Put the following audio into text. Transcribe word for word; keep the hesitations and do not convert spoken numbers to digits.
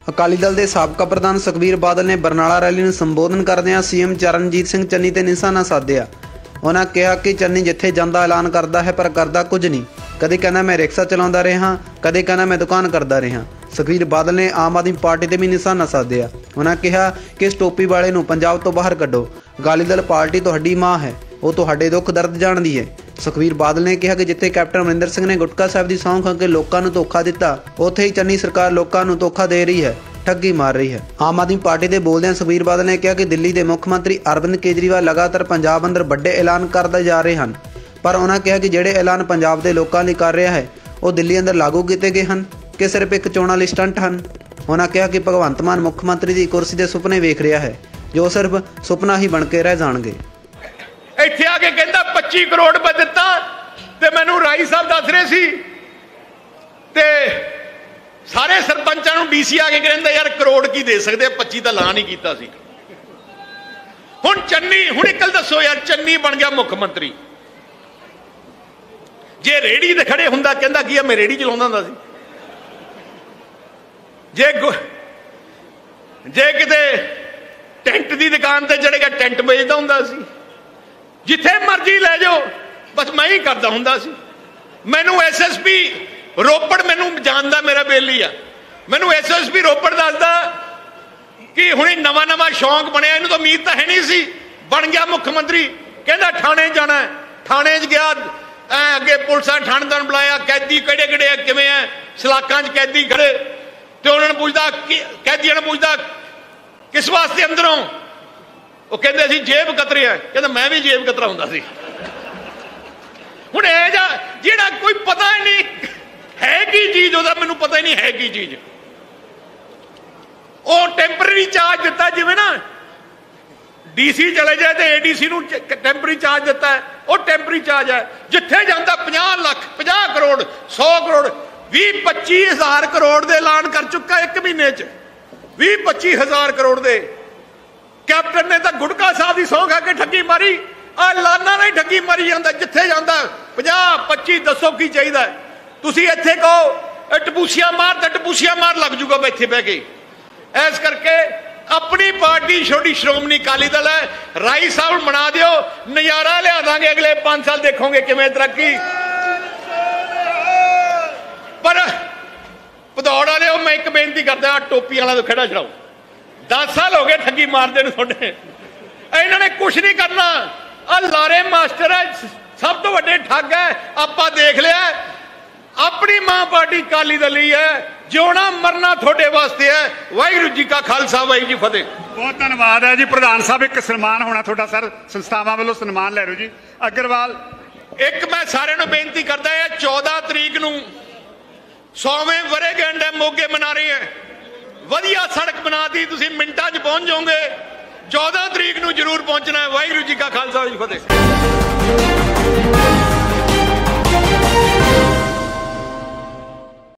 ਅਕਾਲੀ ਦਲ ਦੇ ਸਾਬਕਾ ਪ੍ਰਧਾਨ ਸੁਖਬੀਰ ਬਾਦਲ ਨੇ ਬਰਨਾਲਾ ਰੈਲੀ ਨੂੰ ਸੰਬੋਧਨ ਕਰਦਿਆਂ ਸੀਐਮ ਚਰਨਜੀਤ ਸਿੰਘ ਚੰਨੀ ਤੇ ਨਿਸ਼ਾਨਾ ਸਾਧਿਆ। ਉਹਨਾਂ ਕਿਹਾ ਕਿ ਚੰਨੀ ਜਿੱਥੇ ਜਾਂਦਾ ਐਲਾਨ ਕਰਦਾ ਹੈ ਪਰ ਕਰਦਾ ਕੁਝ ਨਹੀਂ। ਕਦੇ ਕਹਿੰਦਾ ਮੈਂ ਰਿਕਸ਼ਾ ਚਲਾਉਂਦਾ ਰਿਹਾ, ਕਦੇ ਕਹਿੰਦਾ ਮੈਂ ਦੁਕਾਨ ਕਰਦਾ ਰਿਹਾ। ਸੁਖਬੀਰ ਬਾਦਲ ਨੇ ਆਮ ਆਦਮੀ ਪਾਰਟੀ ਤੇ ਵੀ ਨਿਸ਼ਾਨਾ ਸਾਧਿਆ। ਉਹਨਾਂ ਕਿਹਾ ਕਿ ਇਸ ਟੋਪੀ ਵਾਲੇ ਨੂੰ ਪੰਜਾਬ ਤੋਂ ਬਾਹਰ ਕੱਢੋ। ਅਕਾਲੀ ਦਲ ਪਾਰਟੀ ਤੁਹਾਡੀ ਮਾਂ ਹੈ, ਉਹ ਤੁਹਾਡੇ ਦੁੱਖ ਦਰਦ ਜਾਣਦੀ ਹੈ। ਸੁਖਬੀਰ ਬਾਦਲ ਨੇ ਕਿਹਾ ਕਿ ਜਿੱਥੇ ਕੈਪਟਨ ਅਮਰਿੰਦਰ ਸਿੰਘ ਨੇ ਗੁਟਕਾ ਸਾਹਿਬ ਦੀ ਸਹੁੰ ਖਾ ਕੇ ਲੋਕਾਂ ਨੂੰ ਧੋਖਾ ਦਿੱਤਾ, ਉੱਥੇ ਹੀ ਚੰਨੀ ਸਰਕਾਰ ਲੋਕਾਂ ਨੂੰ ਧੋਖਾ ਦੇ ਰਹੀ ਹੈ, ਠੱਗੀ ਮਾਰ ਰਹੀ ਹੈ। ਆਮ ਆਦਮੀ ਪਾਰਟੀ ਦੇ ਬੋਲਦਿਆਂ ਸੁਖਬੀਰ ਬਾਦਲ ਨੇ ਕਿਹਾ ਕਿ ਦਿੱਲੀ ਦੇ ਮੁੱਖ ਮੰਤਰੀ ਅਰਵਿੰਦ ਕੇਜਰੀਵਾਲ ਲਗਾਤਾਰ ਪੰਜਾਬ ਅੰਦਰ ਵੱਡੇ ਐਲਾਨ ਕਰਦੇ ਜਾ ਰਹੇ ਹਨ, ਪਰ ਉਹਨਾਂ ਕਿਹਾ ਕਿ ਜਿਹੜੇ ਐਲਾਨ ਪੰਜਾਬ ਦੇ ਲੋਕਾਂ ਲਈ ਕਰ ਰਿਹਾ ਹੈ ਉਹ ਦਿੱਲੀ ਅੰਦਰ ਲਾਗੂ ਕੀਤੇ ਗਏ ਹਨ ਕਿ ਸਿਰਫ ਇੱਕ ਚੋਣਾਂ ਲਈ ਸਟੰਟ ਹਨ। ਉਹਨਾਂ ਕਿਹਾ ਕਿ ਭਗਵੰਤ ਮਾਨ ਮੁੱਖ ਮੰਤਰੀ ਦੀ ਕੁਰਸੀ ਦੇ ਸੁਪਨੇ ਵੇਖ ਰਿਹਾ ਹੈ, ਜੋ ਸਿਰਫ ਸੁਪਨਾ ਹੀ ਬਣ ਕੇ ਰਹਿ ਜਾਣਗੇ। ਇੱਥੇ ਆ ਕੇ ਕਹਿੰਦਾ ਪੱਚੀ ਕਰੋੜ ਰੁਪਏ ਦਿੱਤਾ ਤੇ ਮੈਨੂੰ ਰਾਈ ਸਾਹਿਬ ਦੱਸ ਰਹੇ ਸੀ ਤੇ ਸਾਰੇ ਸਰਪੰਚਾਂ ਨੂੰ ਡੀਸੀ ਆ ਕੇ ਕਹਿੰਦਾ ਯਾਰ ਕਰੋੜ ਕੀ ਦੇ ਸਕਦੇ, ਪੱਚੀ ਤਾਂ ਐਲਾਨ ਹੀ ਕੀਤਾ ਸੀ। ਹੁਣ ਚੰਨੀ ਹੁਣ ਇੱਕ ਗੱਲ ਦੱਸੋ ਯਾਰ, ਚੰਨੀ ਬਣ ਗਿਆ ਮੁੱਖ ਮੰਤਰੀ, ਜੇ ਰੇੜੀ ਤੇ ਖੜੇ ਹੁੰਦਾ ਕਹਿੰਦਾ ਕੀ ਆ ਮੈਂ ਰੇੜੀ ਚਲਾਉਂਦਾ ਹੁੰਦਾ ਸੀ। ਜੇ ਜੇ ਕਿਤੇ ਟੈਂਟ ਦੀ ਦੁਕਾਨ ਤੇ ਚੜੇਗਾ ਟੈਂਟ ਵੇਚਦਾ ਹੁੰਦਾ ਸੀ। ਜਿੱਥੇ ਮਰਜ਼ੀ ਲੈ ਜਾਓ ਬਸ ਮੈਂ ਹੀ ਕਰਦਾ ਹੁੰਦਾ ਸੀ। ਮੈਨੂੰ ਐਸਐਸਪੀ ਰੋਪੜ ਮੈਨੂੰ ਜਾਣਦਾ, ਮੇਰਾ ਬੇਲੀ ਆ, ਮੈਨੂੰ ਐਸਐਸਪੀ ਰੋਪੜ ਦੱਸਦਾ ਕਿ ਹੁਣੇ ਨਵਾਂ ਨਵਾਂ ਸ਼ੌਂਕ ਬਣਿਆ, ਇਹਨੂੰ ਤਾਂ ਉਮੀਦ ਤਾਂ ਹੈ ਨਹੀਂ ਸੀ, ਬਣ ਗਿਆ ਮੁੱਖ ਮੰਤਰੀ। ਕਹਿੰਦਾ ਥਾਣੇ ਜਾਣਾ, ਥਾਣੇ 'ਚ ਗਿਆ, ਐ ਅੱਗੇ ਪੁਲਿਸਾਂ ਥਾਣੇਦਾਰ ਬੁਲਾਇਆ, ਕੈਦੀ ਕਿਹੜੇ ਕਿਹੜੇ ਆ, ਕਿਵੇਂ ਆ, ਸਲਾਖਾਂ 'ਚ ਕੈਦੀ ਖੜੇ ਤੇ ਉਹਨਾਂ ਨੂੰ ਪੁੱਛਦਾ, ਕੈਦੀਆਂ ਨੂੰ ਪੁੱਛਦਾ ਕਿਸ ਵਾਸਤੇ ਅੰਦਰੋਂ, ਉਹ ਕਹਿੰਦੇ ਅਸੀਂ ਜੇਬ ਕਤਰੇ ਆ, ਕਹਿੰਦਾ ਮੈਂ ਵੀ ਜੇਬ ਕਤਰਾ ਹੁੰਦਾ ਸੀ। ਹੁਣ ਇਹ ਜਾ ਜਿਹੜਾ ਕੋਈ ਪਤਾ ਹੀ ਨਹੀਂ ਹੈ ਕੀ ਚੀਜ਼, ਉਹਦਾ ਮੈਨੂੰ ਪਤਾ ਹੀ ਨਹੀਂ ਹੈ ਕੀ ਚੀਜ਼। ਉਹ ਟੈਂਪਰੇਰੀ ਚਾਰਜ ਦਿੱਤਾ, ਜਿਵੇਂ ਨਾ ਡੀਸੀ ਚਲੇ ਜਾਏ ਤੇ ਏਡੀਸੀ ਨੂੰ ਟੈਂਪਰੇਰੀ ਚਾਰਜ ਦਿੱਤਾ, ਉਹ ਟੈਂਪਰੇਰੀ ਚਾਰਜ ਹੈ। ਜਿੱਥੇ ਜਾਂਦਾ ਪੰਜਾਹ ਲੱਖ ਪੰਜਾਹ ਕਰੋੜ ਸੌ ਕਰੋੜ ਵੀਹ ਪੱਚੀ ਹਜ਼ਾਰ ਕਰੋੜ ਦੇ ਐਲਾਨ ਕਰ ਚੁੱਕਾ ਇੱਕ ਮਹੀਨੇ 'ਚ, ਵੀਹ ਪੱਚੀ ਹਜ਼ਾਰ ਕਰੋੜ ਦੇ। ਕੈਪਟਨ ਨੇ ਤਾਂ ਗੁਟਕਾ ਸਾਹਿਬ ਦੀ ਸਹੁੰ ਖਾ ਕੇ ਠੱਗੀ ਮਾਰੀ, ਆ ਲਾਨਾ ਨਾਲ ਹੀ ਠੱਗੀ ਮਾਰੀ ਜਾਂਦਾ। ਜਿੱਥੇ ਜਾਂਦਾ ਪੰਜਾਹ ਪੱਚੀ, ਦੱਸੋ ਕੀ ਚਾਹੀਦਾ। ਤੁਸੀਂ ਇੱਥੇ ਕਹੋ ਟਪੂਸੀਆਂ ਮਾਰ ਤਾਂ ਟਪੂਸੀਆਂ ਮਾਰ ਲੱਗ ਜੂਗਾ ਇੱਥੇ ਬਹਿ ਕੇ। ਇਸ ਕਰਕੇ ਆਪਣੀ ਪਾਰਟੀ ਛੋਟੀ ਸ਼੍ਰੋਮਣੀ ਅਕਾਲੀ ਦਲ ਹੈ, ਰਾਈ ਸਾਹਿਬ ਬਣਾ ਦਿਓ, ਨਜ਼ਾਰਾ ਲਿਆ ਦਾਂਗੇ ਅਗਲੇ ਪੰਜ ਸਾਲ, ਦੇਖੋਗੇ ਕਿਵੇਂ ਤਰੱਕੀ। ਪਰ ਭਦੌੜ ਵਾਲਿਓ ਮੈਂ ਇੱਕ ਬੇਨਤੀ ਕਰਦਾ, ਟੋਪੀ ਵਾਲਾ ਤੋਂ ਖੜਾ ਛਡਾਓ। ਦਸ ਸਾਲ ਹੋ ਗਏ ਠੱਗੀ ਮਾਰਦੇ ਨੂੰ ਤੁਹਾਡੇ, ਇਹਨਾਂ ਨੇ ਕੁਛ ਨਹੀਂ ਕਰਨਾ। ਆ ਲਾਰੇ ਮਾਸਟਰ ਹੈ, ਸਭ ਤੋਂ ਵੱਡੇ ਠੱਗ ਹੈ, ਆਪਾਂ ਦੇਖ ਲਿਆ। ਆਪਣੀ ਮਾਂ ਪਾਰਟੀ ਅਕਾਲੀ ਦਲ ਹੀ ਹੈ, ਜਿਉਣਾ ਮਰਨਾ ਤੁਹਾਡੇ ਵਾਸਤੇ ਹੈ। ਵਾਹਿਗੁਰੂ ਜੀ ਕਾ ਖਾਲਸਾ, ਵਾਹਿਗੁਰੂ ਜੀ ਫਤਿਹ। ਬਹੁਤ ਧੰਨਵਾਦ ਹੈ ਜੀ ਪ੍ਰਧਾਨ ਸਾਹਿਬ। ਇੱਕ ਸਨਮਾਨ ਹੋਣਾ ਤੁਹਾਡਾ ਸਰ, ਸੰਸਥਾਵਾਂ ਵੱਲੋਂ ਸਨਮਾਨ ਲੈ ਰਹੇ ਜੀ ਅਗਰਵਾਲ। ਇੱਕ ਮੈਂ ਸਾਰਿਆਂ ਨੂੰ ਬੇਨਤੀ ਕਰਦਾ ਹਾਂ, ਚੌਦਾਂ ਤਰੀਕ ਨੂੰ ਸੌਵੇਂ ਵਰ੍ਹੇਗੰਢ ਹੈ, ਮੋਗੇ ਮਨਾ ਰਹੇ ਹੈ। ਵਧੀਆ ਸੜਕ ਬਣਾਤੀ, ਤੁਸੀਂ ਮਿੰਟਾਂ 'ਚ ਪਹੁੰਚ ਜਾਓਗੇ। ਚੌਦਾਂ ਤਰੀਕ ਨੂੰ ਜ਼ਰੂਰ ਪਹੁੰਚਣਾ ਹੈ। ਵਾਹਿਗੁਰੂ ਜੀ ਕਾ ਖਾਲਸਾ, ਵਾਹਿਗੁਰੂ ਜੀ ਫਤਿਹ।